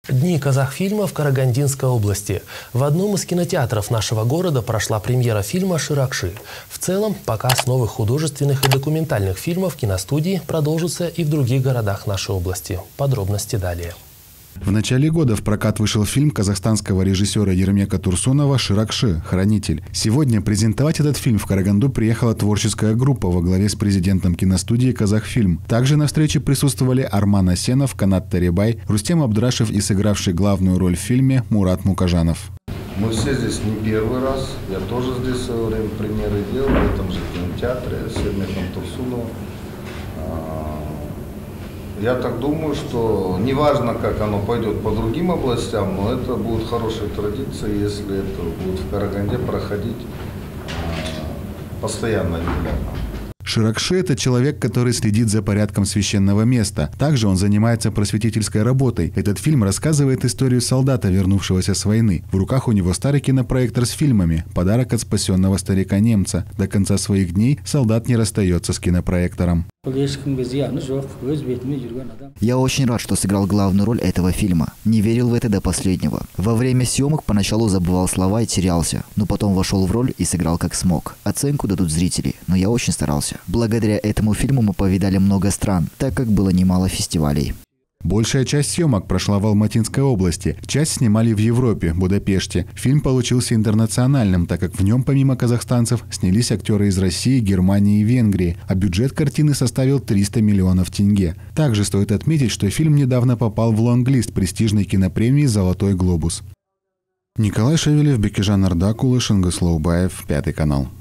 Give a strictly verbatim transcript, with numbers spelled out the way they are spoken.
Дни казахфильма в Карагандинской области. В одном из кинотеатров нашего города прошла премьера фильма «Ширакши». В целом, показ новых художественных и документальных фильмов киностудии продолжится и в других городах нашей области. Подробности далее. В начале года в прокат вышел фильм казахстанского режиссера Ермека Турсунова «Ширакши. Хранитель». Сегодня презентовать этот фильм в Караганду приехала творческая группа во главе с президентом киностудии «Казахфильм». Также на встрече присутствовали Арман Асенов, Канат Таребай, Рустем Абдрашев и сыгравший главную роль в фильме Мурат Мукажанов. Мы все здесь не первый раз. Я тоже здесь в свое время премьеры делал, в этом же кинотеатре с Ермеком Турсуновым. Я так думаю, что неважно, как оно пойдет по другим областям, но это будет хорошая традиция, если это будет в Караганде проходить постоянно, регулярно. Ширакши – это человек, который следит за порядком священного места. Также он занимается просветительской работой. Этот фильм рассказывает историю солдата, вернувшегося с войны. В руках у него старый кинопроектор с фильмами. Подарок от спасенного старика-немца. До конца своих дней солдат не расстается с кинопроектором. Я очень рад, что сыграл главную роль этого фильма. Не верил в это до последнего. Во время съемок поначалу забывал слова и терялся, но потом вошел в роль и сыграл как смог. Оценку дадут зрители, но я очень старался. Благодаря этому фильму мы повидали много стран, так как было немало фестивалей. Большая часть съемок прошла в Алматинской области, часть снимали в Европе, Будапеште. Фильм получился интернациональным, так как в нем помимо казахстанцев снялись актеры из России, Германии и Венгрии, а бюджет картины составил триста миллионов тенге. Также стоит отметить, что фильм недавно попал в лонглист престижной кинопремии «Золотой глобус». Николай Шевелев, Бекежан Ардакулы, Шангыслаубаев, Пятый канал.